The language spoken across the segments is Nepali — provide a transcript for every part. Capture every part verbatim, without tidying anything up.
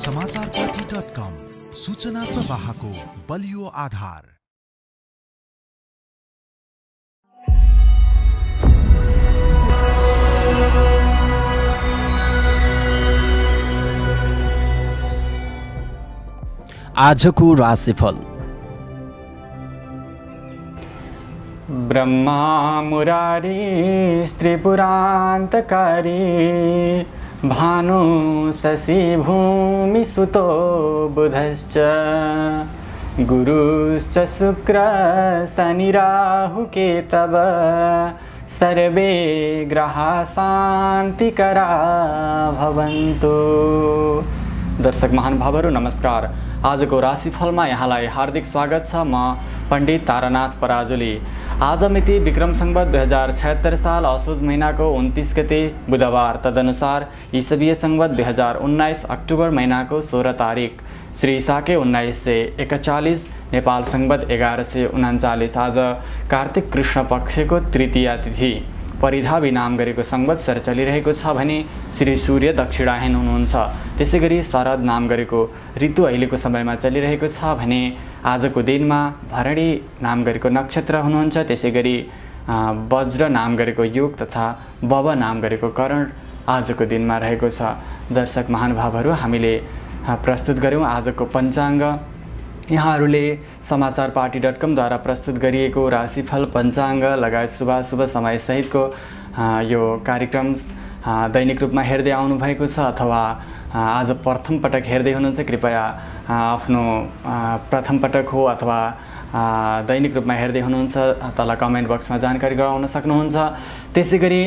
समाचार पार्टी डट कम, सूचना प्रवाहको बलियो आधार। आजको राशिफल। ब्रह्मा मुरारी त्रिपुरान्तकारी भानु शशि भूमि सुतो बुधश्च गुरुश्च शुक्र शनि राहु केतव सर्वे ग्रहा शान्तिकरा भवन्तु। दर्शक महानुभावहरू नमस्कार। आजको राशिफलमा यहाँलाई हार्दिक स्वागत छ। म पण्डित तारानाथ पराजुली। आज मिति विक्रम संवत दुई हजार छयत्तर साल असोज महीनाको उन्तीस गते बुधबार, तदनुसार ईसवीय संवत दुई हजार उन्नाइस अक्टोबर महीनाको सोह्र तारिक, श्री साके उन्नाइस सय एकचालिस, नेपाल संवत एघार सय उन्चालिस। आज कार्तिक कृष्ण पक्षको तृतीया तिथि, परिधावी नाम गरेको संवत्सर चलिरहेको छ भने श्री सूर्य दक्षिणायन हुनुहुन्छ। त्यसै गरी शरद नाम गरेको ऋतु अहिलेको समयमा चलिरहेको छ भने आजको दिनमा भरणी नाम गरेको नक्षत्र हुनुहुन्छ। त्यसै गरी वज्र नाम गरेको योग तथा बब नाम गरेको करण आजको दिनमा रहेको छ। दर्शक महानुभावहरू, हामीले प्रस्तुत गऱ्यौँ आजको पञ्चाङ्ग। यहाँहरूले समाचार पार्टी डट कमद्वारा प्रस्तुत गरिएको राशिफल पञ्चाङ्ग लगायत शुभाशुभ समयसहितको यो कार्यक्रम दैनिक रूपमा हेर्दै आउनुभएको छ अथवा आज प्रथम पटक हेर्दै हुनुहुन्छ, कृपया आफ्नो प्रथम पटक हो अथवा दैनिक रूपमा हेर्दै हुनुहुन्छ तल कमेन्ट बक्समा जानकारी गराउन सक्नुहुन्छ। त्यसै गरी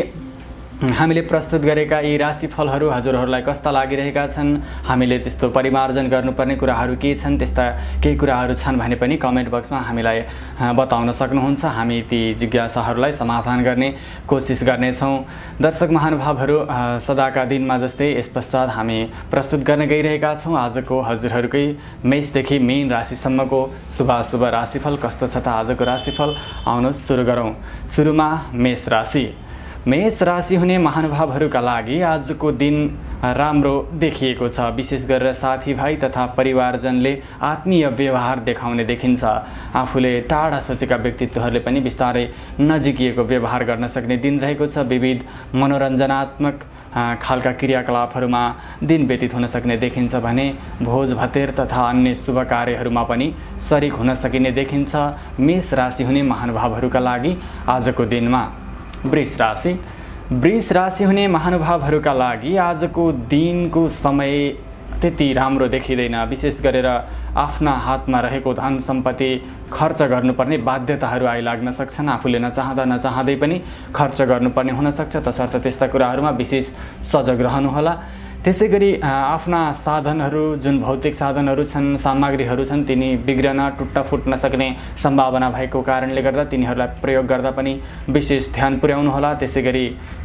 हामीले प्रस्तुत गरेका यी राशिफलहरू हजुरहरूलाई कस्ता लागिरहेका छन्, हामीले त्यस्तो परिमार्जन गर्नुपर्ने कुराहरू के छन्, त्यस्ता केही कुराहरू छन् भने पनि कमेन्ट बक्समा हामीलाई बताउन सक्नुहुन्छ। हामी ती जिज्ञासाहरूलाई समाधान गर्ने कोसिस गर्नेछौँ। दर्शक महानुभावहरू, सदाका दिनमा जस्तै यस पश्चात हामी प्रस्तुत गर्न गइरहेका छौँ आजको हजुरहरूकै मेषदेखि मीन राशिसम्मको शुभाशुभ राशिफल कस्तो छ त आजको राशिफल। आउनुहोस् सुरु गरौँ। सुरुमा मेष राशि। मेष राशि हुने महानुभावहरूका लागि आजको दिन राम्रो देखिएको छ। विशेष गरेर साथीभाइ तथा परिवारजनले आत्मीय व्यवहार देखाउने देखिन्छ। आफूले टाढा सोचेका व्यक्तित्वहरूले पनि बिस्तारै नजिकिएको व्यवहार गर्न सक्ने दिन रहेको छ। विविध मनोरञ्जनात्मक खालका क्रियाकलापहरूमा दिन व्यतीत हुन सक्ने देखिन्छ भने भोज भतेर तथा अन्य शुभ कार्यहरूमा पनि सरिक हुन सकिने देखिन्छ। मेष राशि हुने महानुभावहरूका लागि आजको दिनमा। वृष राशि। वृष राशि हुने महानुभावहरूका लागि आजको दिनको समय त्यति राम्रो देखिँदैन। विशेष गरेर आफ्ना हातमा रहेको धन सम्पत्ति खर्च गर्नुपर्ने बाध्यताहरू आइलाग्न सक्छन्। आफूले नचाहँदा नचाहँदै पनि खर्च गर्नुपर्ने हुनसक्छ। तसर्थ त्यस्ता कुराहरूमा विशेष सजग रहनुहोला। त्यसै गरी आफ्ना साधनहरू, जुन भौतिक साधनहरू छन्, सामग्रीहरू छन्, तिनी बिग्रन टुट्न फुट्न सक्ने सम्भावना भएको कारणले गर्दा तिनीहरूलाई प्रयोग गर्दा पनि विशेष ध्यान पुर्याउनुहोला। त्यसै गरी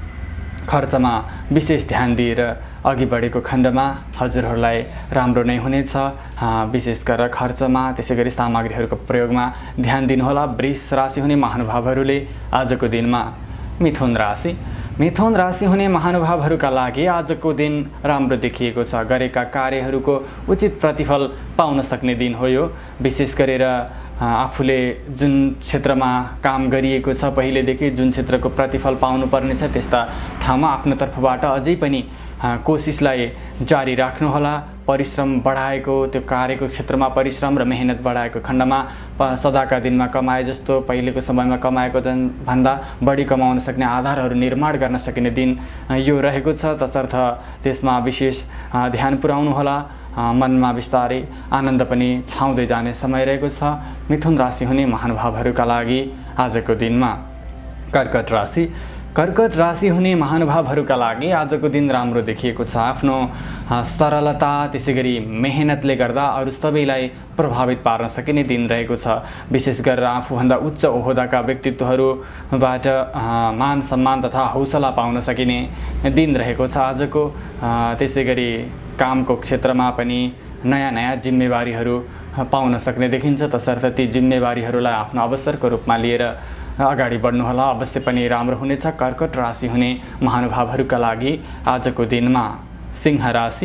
खर्चमा विशेष ध्यान दिएर अघि बढेको खण्डमा हजुरहरूलाई राम्रो नै हुनेछ। विशेष गरेर खर्चमा त्यसै गरी सामग्रीहरूको प्रयोगमा ध्यान दिनुहोला। वृष राशि हुने महानुभावहरूले आजको दिनमा। मिथुन राशि। मिथुन राशि हुने महानुभावहरूका लागि आजको दिन राम्रो देखिएको छ। गरेका कार्यहरूको उचित प्रतिफल पाउन सक्ने दिन हो यो। विशेष गरेर आफूले जुन क्षेत्रमा काम गरिएको छ पहिलेदेखि, जुन क्षेत्रको प्रतिफल पाउनुपर्ने छ त्यस्ता ठाउँमा आफ्नो तर्फबाट अझै पनि कोसिसलाई जारी राख्नुहोला। परिश्रम बढाएको त्यो कार्यको क्षेत्रमा परिश्रम र मेहनत बढाएको खण्डमा सदाका दिनमा कमाए जस्तो पहिलेको समयमा कमाएको जन भन्दा बढी कमाउन सक्ने आधारहरू निर्माण गर्न सकिने दिन यो रहेको छ। तसर्थ त्यसमा विशेष ध्यान पुर्याउनुहोला। मनमा बिस्तारै आनन्द पनि छाउँदै जाने समय रहेको छ मिथुन राशि हुने महानुभावहरूका लागि आजको दिनमा। कर्कट राशि। कर्कट राशि हुने महानुभावहरूका लागि आजको दिन राम्रो देखिएको छ। आफ्नो सरलता त्यसै गरी मेहनतले गर्दा अरू सबैलाई प्रभावित पार्न सकिने दिन रहेको छ। विशेष गरेर आफूभन्दा उच्च ओहदाका व्यक्तित्वहरूबाट मान सम्मान तथा हौसला पाउन सकिने दिन रहेको छ आजको। त्यसै गरी कामको क्षेत्रमा पनि नयाँ नयाँ जिम्मेवारीहरू पाउन सक्ने देखिन्छ। तसर्थ ती जिम्मेवारीहरूलाई आफ्नो अवसरको रूपमा लिएर अगाडि बढ्नुहोला। अवश्य पनि राम्रो हुनेछ कर्कट राशि हुने महानुभावहरूका लागि आजको दिनमा। सिंह राशि।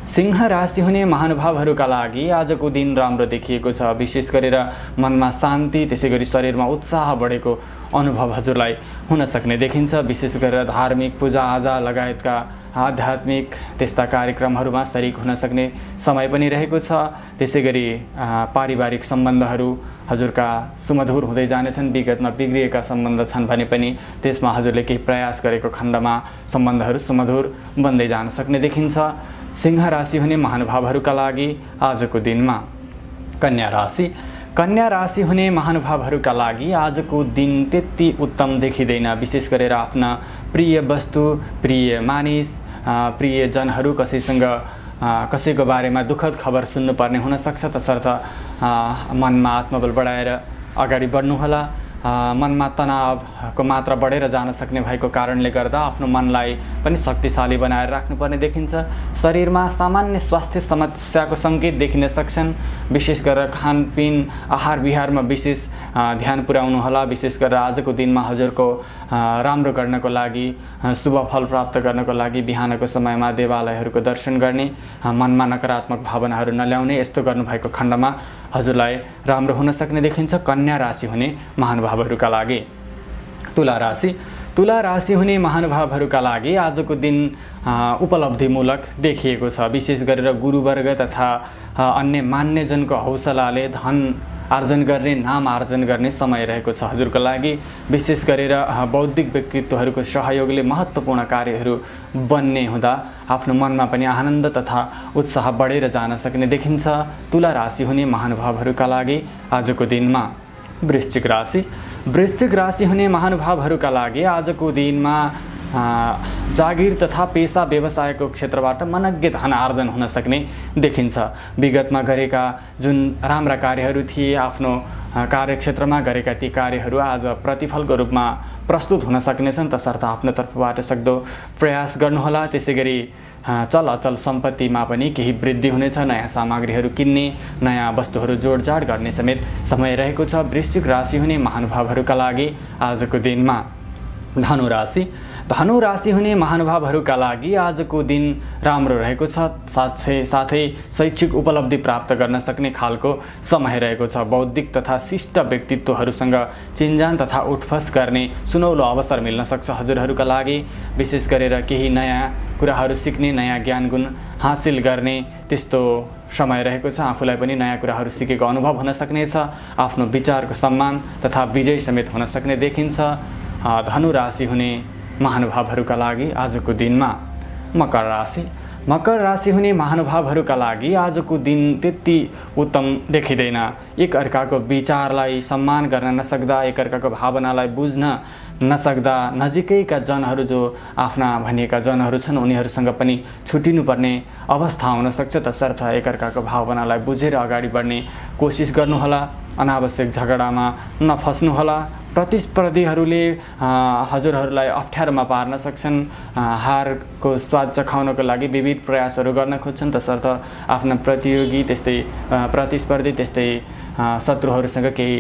सिंह राशि हुने महानुभावहरूका लागि आजको दिन राम्रो देखिएको छ। विशेष गरेर मनमा शान्ति, त्यसै गरी शरीरमा उत्साह बढेको अनुभव हजुरलाई हुन सक्ने देखिन्छ। विशेष गरेर धार्मिक पूजाआजा लगायतका आध्यात्मिक त्यस्ता कार्यक्रमहरूमा सरिक हुन सक्ने समय पनि रहेको छ। त्यसै गरी पारिवारिक सम्बन्धहरू हजुरका सुमधुर हुँदै जानेछन्। विगतमा बिग्रिएका सम्बन्ध छन् भने पनि त्यसमा हजुरले केही प्रयास गरेको खण्डमा सम्बन्धहरू सुमधुर बन्दै जान सक्ने देखिन्छ। सिंह राशि हुने महानुभावहरूका लागि आजको दिनमा कन्या राशि कन्या राशि हुने महानुभावहरूका लागि आजको दिन त्यति उत्तम देखिँदैन। विशेष गरेर आफ्ना प्रिय वस्तु, प्रिय मानिस, प्रिय जनहरू कसैसँग कसैको बारेमा दुःखद खबर सुन्नुपर्ने हुनसक्छ। तसर्थ मनमा आत्मबल बढाएर अगाडि बढ्नुहोला। मनमा तनावको मात्रा बढेर जान सक्ने भएको कारणले गर्दा आफ्नो मनलाई पनि शक्तिशाली बनाएर राख्नुपर्ने देखिन्छ। शरीरमा सामान्य स्वास्थ्य समस्याको सङ्केत देखिन सक्छन्। विशेष गरेर खानपिन, आहार विहारमा विशेष ध्यान पुर्याउनुहोला। विशेष गरेर आजको दिनमा हजुरको राम्रो गर्नको लागि, शुभ फल प्राप्त गर्नको लागि बिहानको समयमा देवालयहरूको दर्शन गर्ने, मनमा नकारात्मक भावनाहरू नल्याउने, यस्तो गर्नुभएको खण्डमा हजुरलाई राम्रो हुन सक्ने देखिन्छ। कन्या राशि हुने महानुभावहरूका लागि तुला राशि तुला राशि हुने महानुभावहरूका लागि आजको दिन उपलब्धिमूलक देखिएको छ। विशेष गरेर गुरुवर्ग तथा अन्य मान्यजनको हौसलाले धन आर्जन गर्ने, नाम आर्जन गर्ने समय रहेको छ हजुरको लागि। विशेष गरेर बौद्धिक व्यक्तित्वहरूको सहयोगले महत्त्वपूर्ण कार्यहरू बन्ने हुँदा आफ्नो मनमा पनि आनन्द तथा उत्साह बढेर जान सक्ने देखिन्छ। तुला राशि हुने महानुभावहरूका लागि आजको दिनमा वृश्चिक राशि वृश्चिक राशि हुने महानुभावहरूका लागि आजको दिनमा जागिर तथा पेसा व्यवसायको क्षेत्रबाट मनज्ञ धन आर्जन हुन सक्ने देखिन्छ। विगतमा गरेका जुन राम्रा कार्यहरू थिए, आफ्नो कार्यक्षेत्रमा गरेका ती कार्यहरू आज प्रतिफलको रूपमा प्रस्तुत हुन सक्नेछन्। तसर्थ आफ्नो तर्फबाट सक्दो प्रयास गर्नुहोला। त्यसै गरी चल अचल सम्पत्तिमा पनि केही वृद्धि हुनेछ। नयाँ सामग्रीहरू किन्ने, नयाँ वस्तुहरू जोडजाड गर्ने समेत समय रहेको छ वृश्चिक राशि हुने महानुभावहरूका लागि आजको दिनमा। धनु राशि धनु राशि हुने महानुभावहरूका लागि आजको दिन राम्रो रहेको छ। साथै साथै शैक्षिक उपलब्धि प्राप्त गर्न सक्ने खालको समय रहेको छ। बौद्धिक तथा शिष्ट व्यक्तित्वहरूसँग चिन्जान तथा उठफस गर्ने सुनौलो अवसर मिल्न सक्छ हजुरहरूका लागि। विशेष गरेर केही नयाँ कुराहरू सिक्ने, नयाँ ज्ञान गुण हासिल गर्ने त्यस्तो समय रहेको छ। आफूलाई पनि नयाँ कुराहरू सिकेको अनुभव हुन सक्नेछ। आफ्नो विचारको सम्मान तथा विजय समेत हुन सक्ने देखिन्छ धनु राशि हुने महानुभावहरूका लागि आजको दिनमा। मकर राशि मकर राशि हुने महानुभावहरूका लागि आजको दिन त्यति उत्तम देखिँदैन। एक अर्काको विचारलाई सम्मान गर्न नसक्दा, एक अर्काको भावनालाई बुझ्न नसक्दा नजिकैका जनहरू जो आफ्ना भनिएका जनहरू छन् उनीहरूसँग पनि छुटिनुपर्ने अवस्था हुन सक्छ। तसर्थ एक अर्काको भावनालाई बुझेर अगाडि बढ्ने कोसिस गर्नुहोला। अनावश्यक झगडामा नफस्नुहोला। प्रतिस्पर्धीहरूले हजुरहरूलाई अप्ठ्यारोमा पार्न सक्छन्। हारको स्वाद चखाउनको लागि विविध प्रयासहरू गर्न खोज्छन्। तसर्थ आफ्ना प्रतियोगी त्यस्तै प्रतिस्पर्धी त्यस्तै शत्रुहरूसँग केही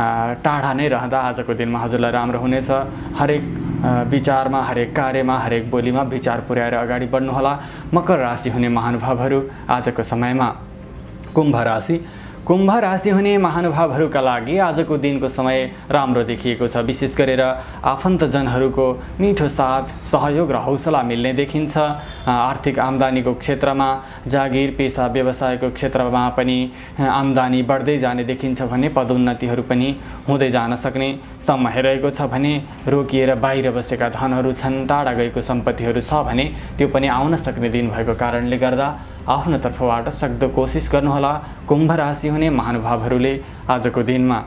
टाढा नै रहँदा आजको दिनमा हजुरलाई राम्रो हुनेछ। हरेक विचारमा, हरेक कार्यमा, हरेक बोलीमा विचार पुर्याएर अगाडि बढ्नुहोला मकर राशि हुने महानुभावहरू आजको समयमा। कुम्भ राशि कुम्भ राशि हुने महानुभावहरूका लागि आजको दिनको समय राम्रो देखिएको छ। विशेष गरेर आफन्तजनहरूको मिठो साथ, सहयोग र हौसला मिल्ने देखिन्छ। आर्थिक आम्दानीको क्षेत्रमा, जागिर पेसा व्यवसायको क्षेत्रमा पनि आम्दानी बढ्दै जाने देखिन्छ भने पदोन्नतिहरू पनि हुँदै जान सक्ने समय रहेको छ भने रोकिएर बाहिर बसेका धनहरू छन्, टाढा गएको सम्पत्तिहरू छ भने त्यो पनि आउन सक्ने दिन भएको कारणले गर्दा आफ्नो तर्फबाट सक्दो कोसिस गर्नुहोला कुम्भ राशि हुने महानुभावहरूले आजको दिनमा।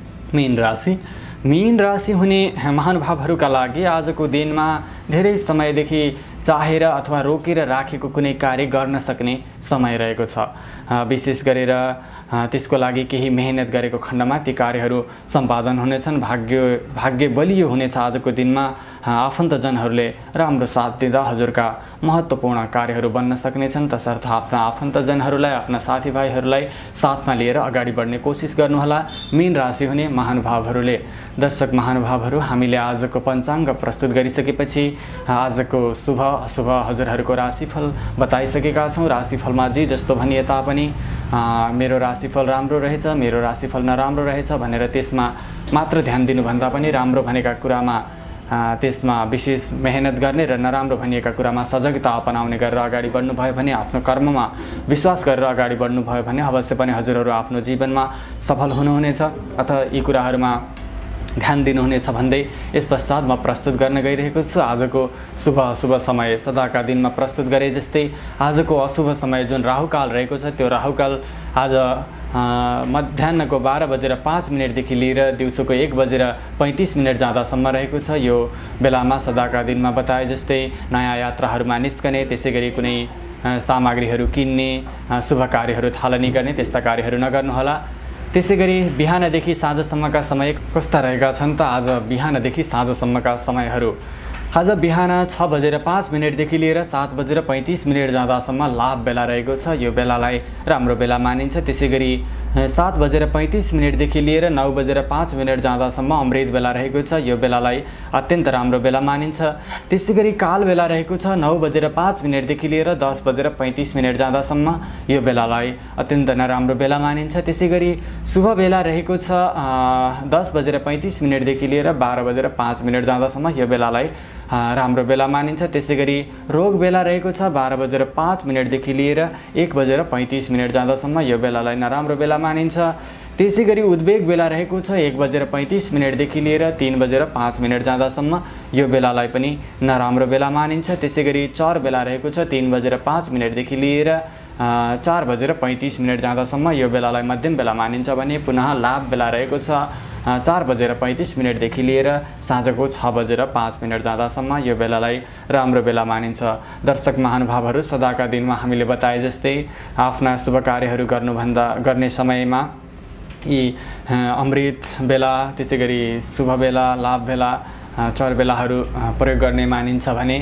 मीन राशि मीन राशि हुने महानुभावहरूका लागि आजको दिनमा धेरै समयदेखि चाहेर अथवा रोकेर राखेको कुनै कार्य गर्न सक्ने समय रहेको छ। विशेष गरेर त्यसको लागि केही मेहनत गरेको खण्डमा ती कार्यहरू सम्पादन हुनेछन्। भाग्य भाग्य बलियो हुनेछ आजको दिनमा। आफन्तजनहरूले राम्रो साथ दिँदा हजुरका महत्त्वपूर्ण कार्यहरू बन्न सक्नेछन्। तसर्थ आफ्ना आफन्तजनहरूलाई, आफ्ना साथीभाइहरूलाई साथमा लिएर अगाडि बढ्ने कोसिस गर्नुहोला। मीन राशि हुने महानुभावहरूले। दर्शक महानुभावहरू, हामीले आजको पञ्चाङ्ग प्रस्तुत गरिसकेपछि आजको शुभ अशुभ हजुरहरूको राशिफल बताइसकेका छौँ। राशिफलमा जे जस्तो भनिए तापनि मेरो राशिफल राम्रो रहेछ, मेरो राशिफल नराम्रो रहेछ भनेर त्यसमा मात्र ध्यान दिनुभन्दा पनि राम्रो भनेका कुरामा त्यसमा विशेष मेहनत गर्ने र नराम्रो भनिएका कुरामा सजगता अपनाउने गरेर अगाडि बढ्नुभयो भने, आफ्नो कर्ममा विश्वास गरेर अगाडि बढ्नुभयो भने अवश्य पनि हजुरहरू आफ्नो जीवनमा सफल हुनुहुनेछ अथवा यी कुराहरूमा ध्यान दिनुहुनेछ भन्दै यस पश्चात म प्रस्तुत गर्न गइरहेको छु आजको शुभ अशुभ समय। सदाका दिनमा प्रस्तुत गरे जस्तै आजको अशुभ समय जुन राहुकाल रहेको छ, त्यो राहुकाल आज मध्याहको बाह्र बजेर पाँच मिनटदेखि लिएर दिउँसोको एक बजेर पैँतिस मिनट जाँदासम्म रहेको छ। यो बेलामा सदाका दिनमा बताए जस्तै नयाँ यात्राहरूमा निस्कने, त्यसै गरी कुनै सामग्रीहरू किन्ने, शुभ कार्यहरू थालनी गर्ने त्यस्ता कार्यहरू नगर्नुहोला। त्यसै गरी बिहानदेखि साँझसम्मका समय कस्ता रहेका छन् त? आज बिहानदेखि साँझसम्मका समयहरू आज बिहान छ बजेर पाँच मिनटदेखि लिएर सात बजेर पैँतिस मिनट जाँदासम्म लाभ बेला रहेको छ। यो बेलालाई राम्रो बेला मानिन्छ। त्यसै गरी सात बजेर पैँतिस मिनटदेखि लिएर नौ बजेर पाँच मिनट जाँदासम्म अमृत बेला रहेको छ। यो बेलालाई अत्यन्त राम्रो बेला मानिन्छ। त्यसै गरी काल बेला रहेको छ नौ बजेर पाँच मिनटदेखि लिएर दस बजेर पैँतिस मिनट जाँदासम्म। यो बेलालाई अत्यन्त नराम्रो बेला मानिन्छ। त्यसै गरी शुभ बेला रहेको छ दस बजेर पैँतिस मिनटदेखि लिएर बाह्र बजेर पाँच मिनट जाँदासम्म। यो बेलालाई राम्रो बेला मानिन्छ। त्यसै गरी रोग बेला रहेको छ बाह्र बजेर पाँच मिनटदेखि लिएर एक बजेर पैँतिस मिनट जाँदासम्म। यो बेलालाई नराम्रो बेला मानिन्छ। त्यसै गरी उद्वेग बेला रहेको छ एक बजेर पैँतिस मिनटदेखि लिएर तीन बजेर पाँच मिनट जाँदासम्म। यो बेलालाई पनि नराम्रो बेला मानिन्छ। त्यसै गरी चर बेला रहेको छ तीन बजेर पाँच मिनटदेखि लिएर चार बजेर पैँतिस मिनट जाँदासम्म। यो बेलालाई मध्यम बेला मानिन्छ भने पुनः लाभ बेला रहेको छ चार बजेर पैँतिस मिनटदेखि लिएर साँझको छ बजेर पाँच मिनट जाँदासम्म। यो बेलालाई राम्रो बेला मानिन्छ। दर्शक महानुभावहरू, सदाका दिनमा हामीले बताए जस्तै आफ्ना शुभ कार्यहरू गर्नुभन्दा गर्ने समयमा यी अमृत बेला, त्यसै गरी शुभ बेला, लाभ बेला, चर बेलाहरू प्रयोग गर्ने मानिन्छ भने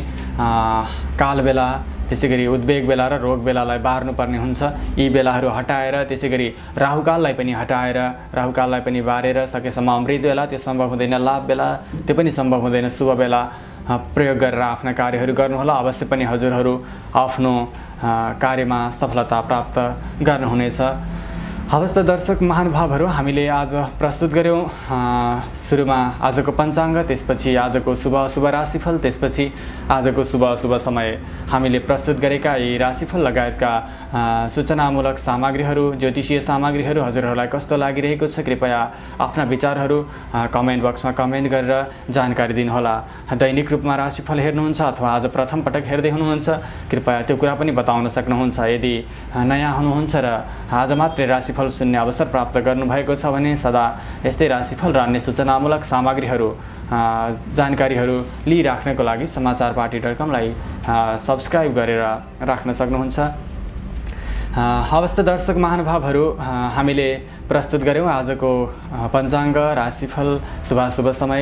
काल बेला, त्यसै गरी उद्वेग बेला र रोग बेलालाई बार्नुपर्ने हुन्छ। यी बेलाहरू हटाएर त्यसै गरी राहुकाललाई पनि हटाएर राहुकाललाई पनि बारेर सकेसम्म अमृत बेला, त्यो सम्भव हुँदैन, लाभ बेला त्यो पनि सम्भव हुँदैन, शुभ बेला प्रयोग गरेर आफ्ना कार्यहरू गर्नुहोला। अवश्य पनि हजुरहरू आफ्नो कार्यमा सफलता प्राप्त गर्नुहुनेछ। हवस् त दर्शक महानुभावहरू, हामीले आज प्रस्तुत गऱ्यौँ सुरुमा आजको पञ्चाङ्ग, त्यसपछि आजको शुभ अशुभ राशिफल, त्यसपछि आजको शुभ अशुभ समय। हामीले प्रस्तुत गरेका यी राशिफल लगायतका सूचनामूलक सामग्रीहरू, ज्योतिषीय सामग्रीहरू हजुरहरूलाई कस्तो लागिरहेको छ कृपया आफ्ना विचारहरू कमेन्ट बक्समा कमेन्ट गरेर जानकारी दिनुहोला। दैनिक रूपमा राशिफल हेर्नुहुन्छ अथवा आज प्रथम पटक हेर्दै हुनुहुन्छ कृपया त्यो कुरा पनि बताउन सक्नुहुन्छ। यदि नयाँ हुनुहुन्छ र आज मात्रै राशि फल सुन्ने अवसर प्राप्त गर्नुभएको छ भने सदा यस्तै राशिफल र अन्य सूचनामूलक सामग्रीहरू जानकारीहरू लिइराख्नको लागि समाचार पार्टी डट कमलाई सब्सक्राइब गरेर राख्न सक्नुहुन्छ। हवस् त दर्शक महानुभावहरू, हामीले प्रस्तुत गऱ्यौँ आजको पञ्चाङ्ग, राशिफल, शुभाशुभ समय।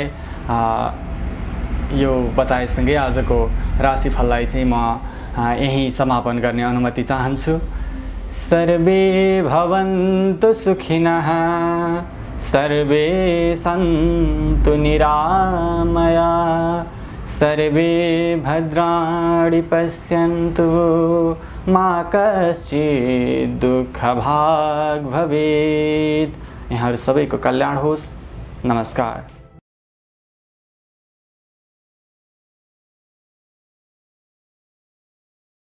यो बताएसँगै आजको राशिफललाई चाहिँ म यहीँ समापन गर्ने अनुमति चाहन्छु। सर्वे भवन्तु सुखिनः, सर्वे सन्तु निरामया, सर्वे भद्राणि पश्यन्तु, मा कश्चित् दुःखभाग् भवेत्। यहाँ सबैको कल्याण होस्। नमस्कार।